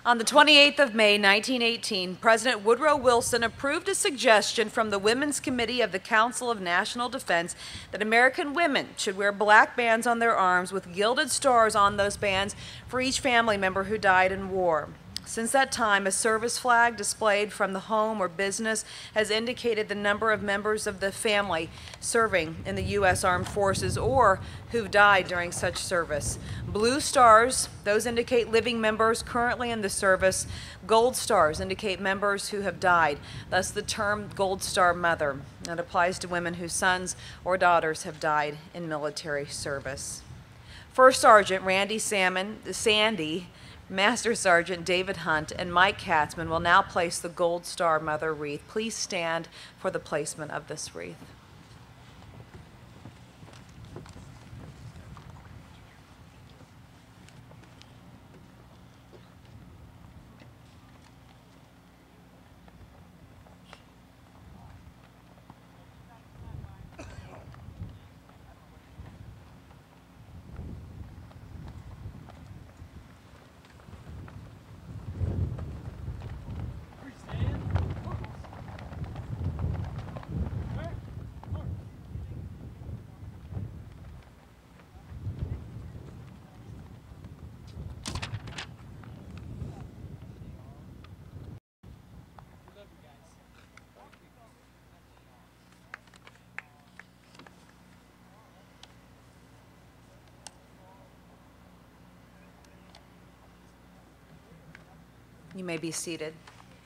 On the 28th of May, 1918, President Woodrow Wilson approved a suggestion from the Women's Committee of the Council of National Defense that American women should wear black bands on their arms with gilded stars on those bands for each family member who died in war. Since that time, a service flag displayed from the home or business has indicated the number of members of the family serving in the U.S. Armed Forces or who've died during such service. Blue stars, those indicate living members currently in the service. Gold stars indicate members who have died, thus the term Gold Star Mother. That applies to women whose sons or daughters have died in military service. First Sergeant Randy Sandy, Master Sergeant David Hunt, and Mike Katzman will now place the Gold Star Mother wreath. Please stand for the placement of this wreath. You may be seated.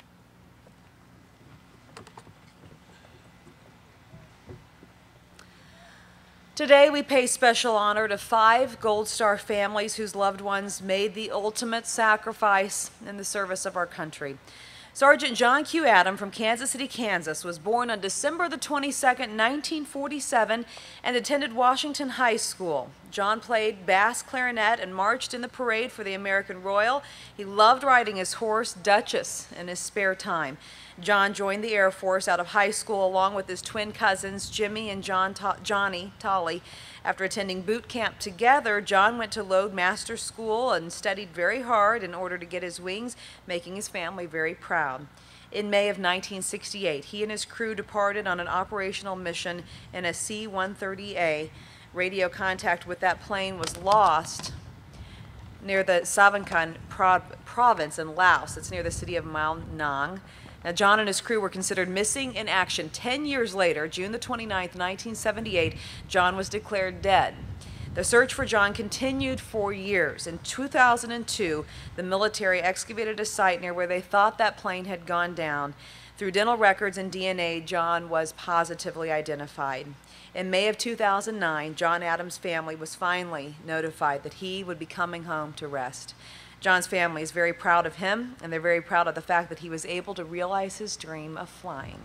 Today, we pay special honor to 5 Gold Star families whose loved ones made the ultimate sacrifice in the service of our country. Sergeant John Q. Adam from Kansas City, Kansas, was born on December the 22nd, 1947, and attended Washington High School. John played bass clarinet and marched in the parade for the American Royal. He loved riding his horse, Duchess, in his spare time. John joined the Air Force out of high school along with his twin cousins, Jimmy and Johnny Tolley. After attending boot camp together, John went to Loadmaster School and studied very hard in order to get his wings, making his family very proud. In May of 1968, he and his crew departed on an operational mission in a C-130A. Radio contact with that plane was lost near the Savankan province in Laos. It's near the city of Mao Nang. Now, John and his crew were considered missing in action. 10 years later, June the 29th, 1978, John was declared dead. The search for John continued for years. In 2002, the military excavated a site near where they thought that plane had gone down. Through dental records and DNA, John was positively identified. In May of 2009, John Adams' family was finally notified that he would be coming home to rest. John's family is very proud of him, and they're very proud of the fact that he was able to realize his dream of flying.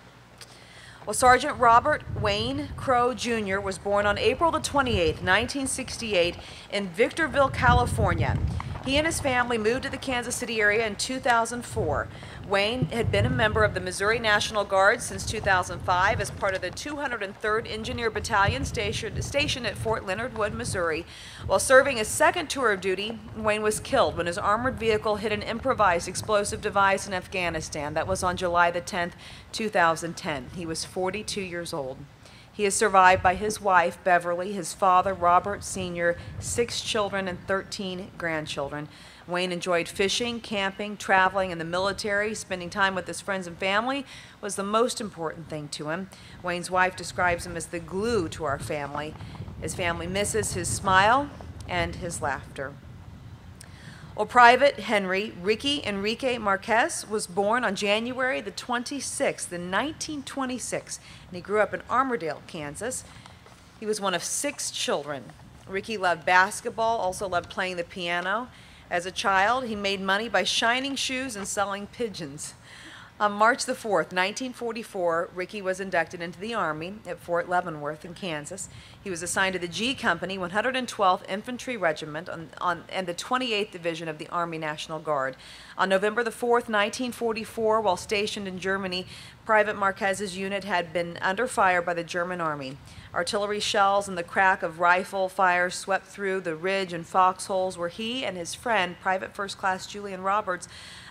Well, Sergeant Robert Wayne Crow Jr. was born on April the 28th, 1968 in Victorville, California. He and his family moved to the Kansas City area in 2004. Wayne had been a member of the Missouri National Guard since 2005 as part of the 203rd Engineer Battalion stationed at Fort Leonard Wood, Missouri. While serving his second tour of duty, Wayne was killed when his armored vehicle hit an improvised explosive device in Afghanistan. That was on July the 10th, 2010. He was 42 years old. He is survived by his wife, Beverly, his father, Robert Sr., 6 children, and 13 grandchildren. Wayne enjoyed fishing, camping, traveling, and the military. Spending time with his friends and family was the most important thing to him. Wayne's wife describes him as the glue to our family. His family misses his smile and his laughter. Well, Private Henry Ricky Enrique Marquez was born on January the 26th in 1926, and he grew up in Armourdale, Kansas. He was one of 6 children. Ricky loved basketball, also loved playing the piano. As a child, he made money by shining shoes and selling pigeons. On March the 4th, 1944, Ricky was inducted into the Army at Fort Leavenworth in Kansas. He was assigned to the G Company, 112th Infantry Regiment, and the 28th Division of the Army National Guard. On November the 4th, 1944, while stationed in Germany, Private Marquez's unit had been under fire by the German army. Artillery shells and the crack of rifle fire swept through the ridge and foxholes where he and his friend, Private First Class Julian Rogers,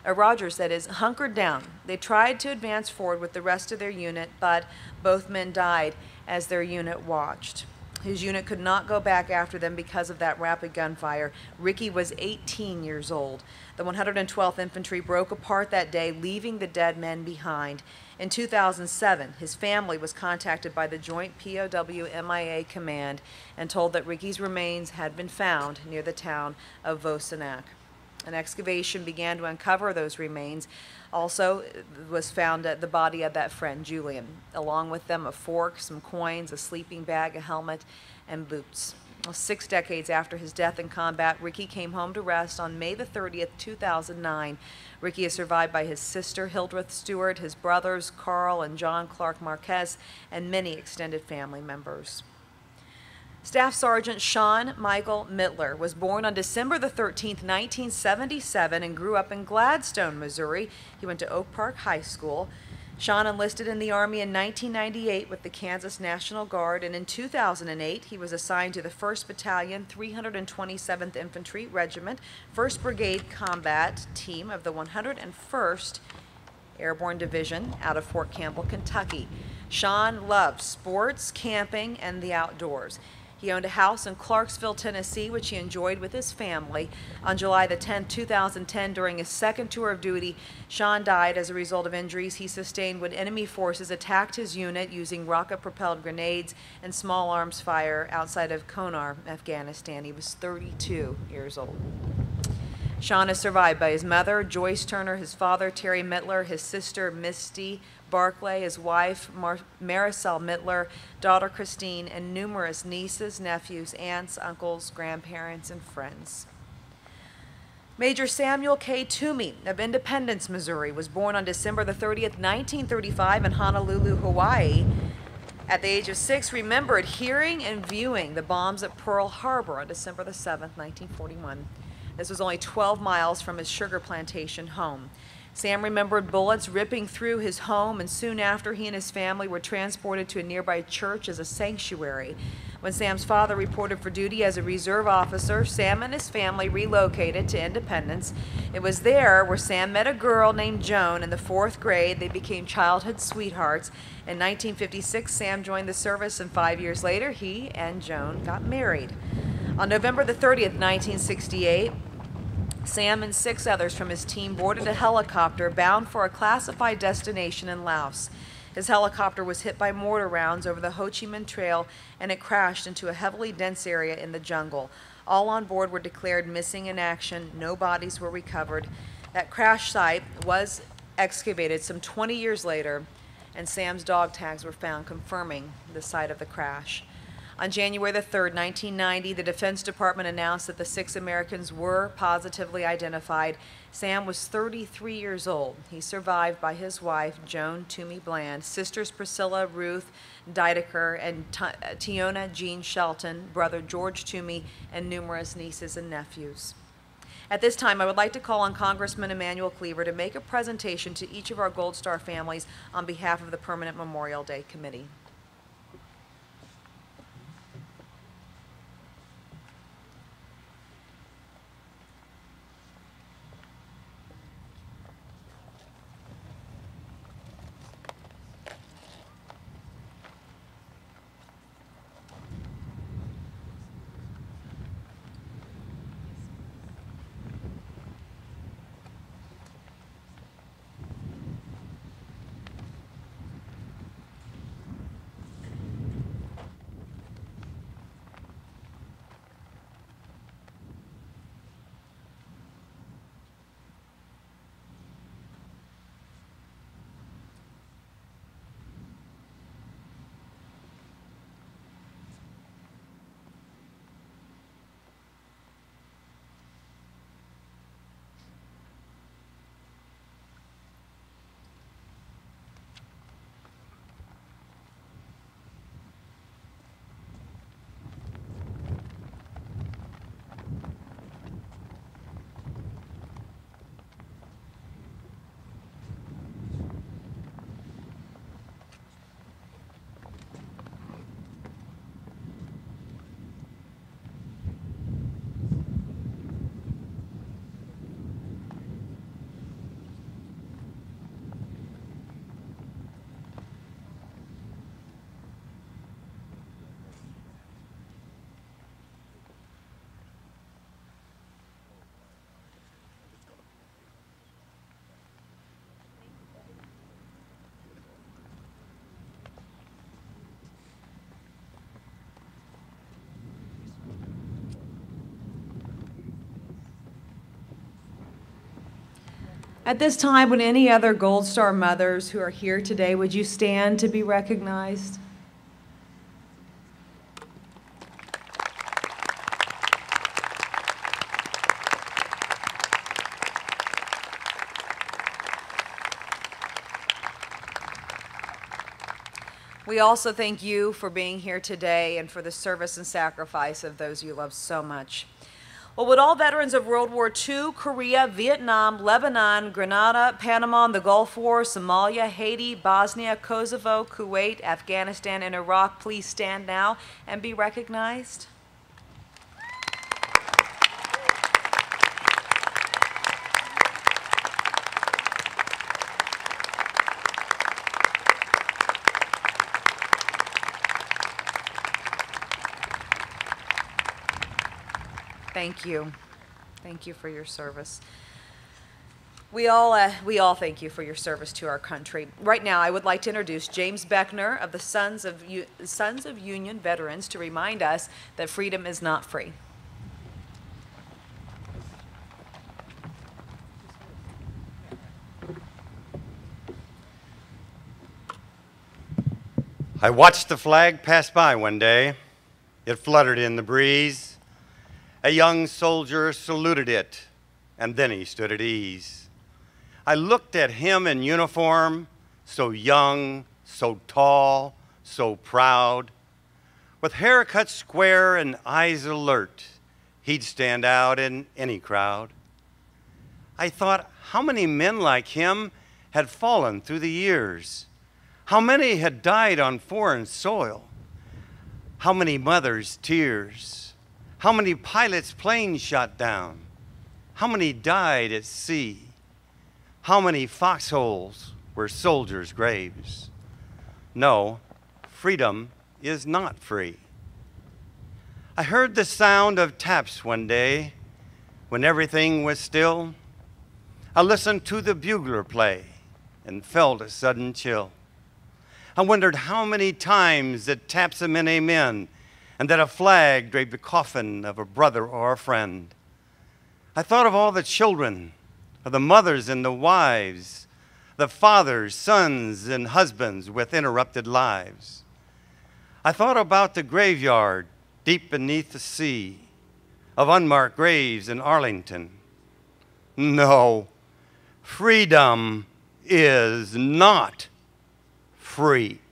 hunkered down. They tried to advance forward with the rest of their unit, but both men died as their unit watched. His unit could not go back after them because of that rapid gunfire. Ricky was 18 years old. The 112th Infantry broke apart that day, leaving the dead men behind. In 2007, his family was contacted by the Joint POW-MIA Command and told that Ricky's remains had been found near the town of Vosenac. An excavation began to uncover those remains. Also was found the body of that friend, Julian, along with them a fork, some coins, a sleeping bag, a helmet, and boots. 6 decades after his death in combat, Ricky came home to rest on May the 30th, 2009. Ricky is survived by his sister, Hildreth Stewart, his brothers, Carl and John Clark Marquez, and many extended family members. Staff Sergeant Sean Michael Mittler was born on December the 13th, 1977, and grew up in Gladstone, Missouri. He went to Oak Park High School. Sean enlisted in the Army in 1998 with the Kansas National Guard, and in 2008 he was assigned to the 1st Battalion, 327th Infantry Regiment, 1st Brigade Combat Team of the 101st Airborne Division out of Fort Campbell, Kentucky. Sean loved sports, camping, and the outdoors. He owned a house in Clarksville, Tennessee, which he enjoyed with his family. On July the 10th, 2010, during his second tour of duty, Sean died as a result of injuries he sustained when enemy forces attacked his unit using rocket-propelled grenades and small arms fire outside of Konar, Afghanistan. He was 32 years old. Sean is survived by his mother, Joyce Turner, his father, Terry Mittler, his sister, Misty Barclay, his wife, Marisol Mittler, daughter Christine, and numerous nieces, nephews, aunts, uncles, grandparents, and friends. Major Samuel K. Toomey of Independence, Missouri, was born on December the 30th, 1935 in Honolulu, Hawaii. At the age of 6, remembered hearing and viewing the bombs at Pearl Harbor on December the 7th, 1941. This was only 12 miles from his sugar plantation home. Sam remembered bullets ripping through his home, and soon after, he and his family were transported to a nearby church as a sanctuary. When Sam's father reported for duty as a reserve officer, Sam and his family relocated to Independence. It was there where Sam met a girl named Joan in the 4th grade. They became childhood sweethearts. In 1956, Sam joined the service, and 5 years later, he and Joan got married. On November the 30th, 1968, Sam and 6 others from his team boarded a helicopter bound for a classified destination in Laos. His helicopter was hit by mortar rounds over the Ho Chi Minh Trail, and it crashed into a heavily dense area in the jungle. All on board were declared missing in action. No bodies were recovered. That crash site was excavated some 20 years later, and Sam's dog tags were found confirming the site of the crash. On January the 3rd, 1990, the Defense Department announced that the 6 Americans were positively identified. Sam was 33 years old. He's survived by his wife, Joan Toomey Bland, sisters Priscilla, Ruth Diedeker, and Tiona Jean Shelton, brother George Toomey, and numerous nieces and nephews. At this time, I would like to call on Congressman Emanuel Cleaver to make a presentation to each of our Gold Star families on behalf of the Permanent Memorial Day Committee. At this time, would any other Gold Star mothers who are here today, would you stand to be recognized? We also thank you for being here today and for the service and sacrifice of those you love so much. Well, would all veterans of World War II, Korea, Vietnam, Lebanon, Grenada, Panama, the Gulf War, Somalia, Haiti, Bosnia, Kosovo, Kuwait, Afghanistan, and Iraq please stand now and be recognized? Thank you. Thank you for your service. We all thank you for your service to our country. Right now, I would like to introduce James Beckner of the Sons of Union Veterans to remind us that freedom is not free. I watched the flag pass by one day. It fluttered in the breeze. A young soldier saluted it, and then he stood at ease. I looked at him in uniform, so young, so tall, so proud. With hair cut square and eyes alert, he'd stand out in any crowd. I thought, how many men like him had fallen through the years? How many had died on foreign soil? How many mothers' tears? How many pilots' planes shot down? How many died at sea? How many foxholes were soldiers' graves? No, freedom is not free. I heard the sound of taps one day when everything was still. I listened to the bugler play and felt a sudden chill. I wondered how many times it taps a men amen, and that a flag draped the coffin of a brother or a friend. I thought of all the children, of the mothers and the wives, the fathers, sons, and husbands with interrupted lives. I thought about the graveyard deep beneath the sea, of unmarked graves in Arlington. No, freedom is not free.